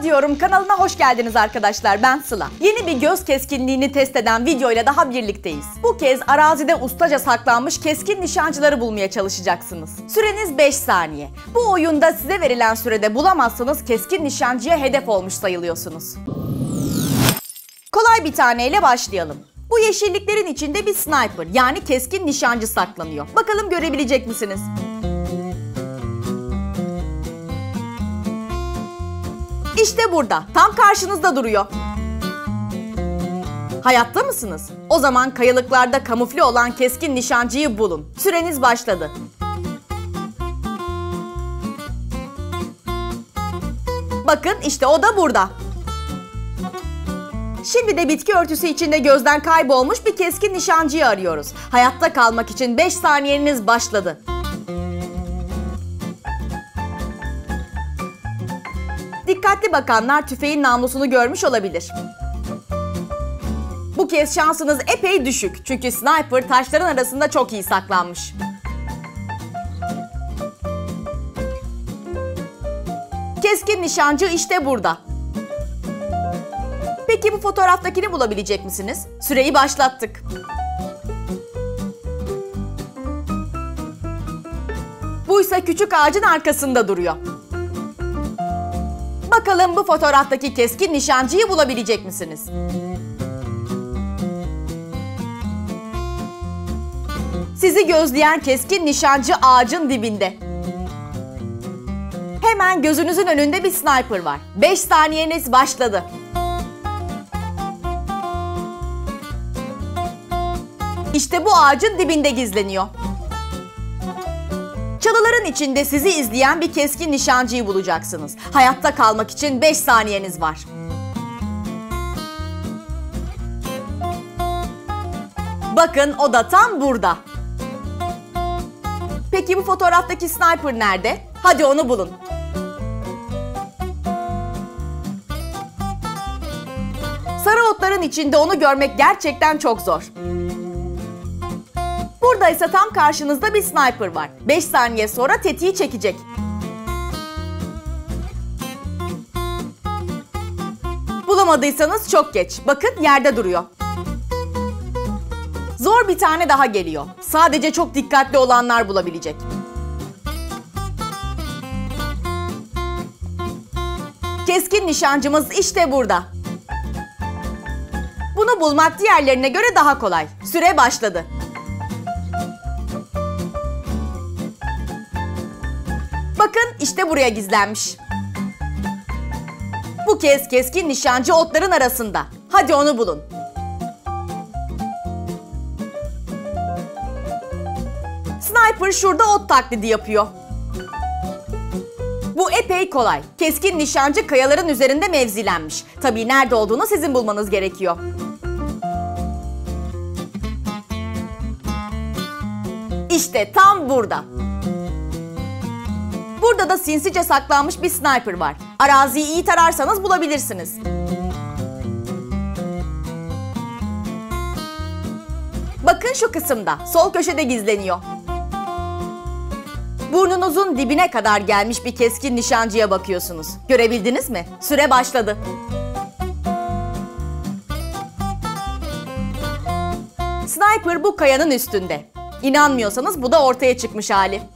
diyorum, kanalına hoş geldiniz arkadaşlar. Ben Sıla. Yeni bir göz keskinliğini test eden videoyla daha birlikteyiz. Bu kez arazide ustaca saklanmış keskin nişancıları bulmaya çalışacaksınız. Süreniz 5 saniye. Bu oyunda size verilen sürede bulamazsanız keskin nişancıya hedef olmuş sayılıyorsunuz. Kolay bir taneyle başlayalım. Bu yeşilliklerin içinde bir sniper, yani keskin nişancı saklanıyor. Bakalım görebilecek misiniz? İşte burada, tam karşınızda duruyor. Hayatta mısınız? O zaman kayalıklarda kamufle olan keskin nişancıyı bulun. Süreniz başladı. Bakın işte o da burada. Şimdi de bitki örtüsü içinde gözden kaybolmuş bir keskin nişancıyı arıyoruz. Hayatta kalmak için 5 saniyeniz başladı. Dikkatli bakanlar tüfeğin namlusunu görmüş olabilir. Bu kez şansınız epey düşük çünkü sniper taşların arasında çok iyi saklanmış. Keskin nişancı işte burada. Peki bu fotoğraftakini bulabilecek misiniz? Süreyi başlattık. Buysa küçük ağacın arkasında duruyor. Bakalım bu fotoğraftaki keskin nişancıyı bulabilecek misiniz? Sizi gözleyen keskin nişancı ağacın dibinde. Hemen gözünüzün önünde bir sniper var. 5 saniyeniz başladı. İşte bu ağacın dibinde gizleniyor. Çalıların içinde sizi izleyen bir keskin nişancıyı bulacaksınız. Hayatta kalmak için 5 saniyeniz var. Bakın o da tam burada. Peki bu fotoğraftaki sniper nerede? Hadi onu bulun. Sarı otların içinde onu görmek gerçekten çok zor. Burada ise tam karşınızda bir sniper var. 5 saniye sonra tetiği çekecek. Bulamadıysanız çok geç. Bakın yerde duruyor. Zor bir tane daha geliyor. Sadece çok dikkatli olanlar bulabilecek. Keskin nişancımız işte burada. Bunu bulmak diğerlerine göre daha kolay. Süre başladı. Bakın işte buraya gizlenmiş. Bu kez keskin nişancı otların arasında. Hadi onu bulun. Sniper şurada ot taklidi yapıyor. Bu epey kolay. Keskin nişancı kayaların üzerinde mevzilenmiş. Tabii nerede olduğunu sizin bulmanız gerekiyor. İşte tam burada. Burada da sinsice saklanmış bir sniper var. Araziyi iyi tararsanız bulabilirsiniz. Bakın şu kısımda, sol köşede gizleniyor. Burnunuzun dibine kadar gelmiş bir keskin nişancıya bakıyorsunuz. Görebildiniz mi? Süre başladı. Sniper bu kayanın üstünde. İnanmıyorsanız bu da ortaya çıkmış hali.